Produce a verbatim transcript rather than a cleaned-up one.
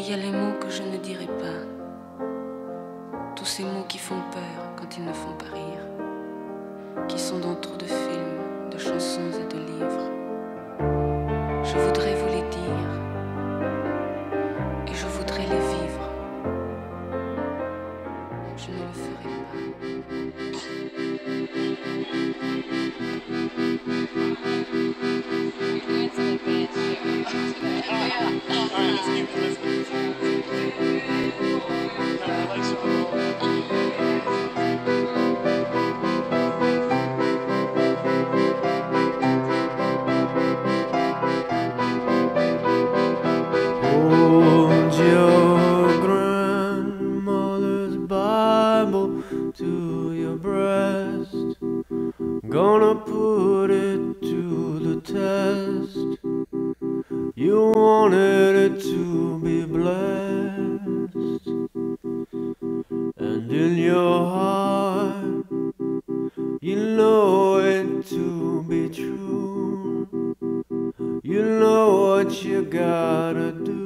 y a les mots que je ne dirai pas, tous ces mots qui font peur quand ils ne font pas rire, qui sont dans trop de films, de chansons et de livres. Je voudrais vous les dire et je voudrais les vivre. Je ne le ferai Hold your grandmother's Bible to your breast. Gonna put it to the test. You wanted it to be blessed, and in your heart you know it to be true. You know what you gotta do.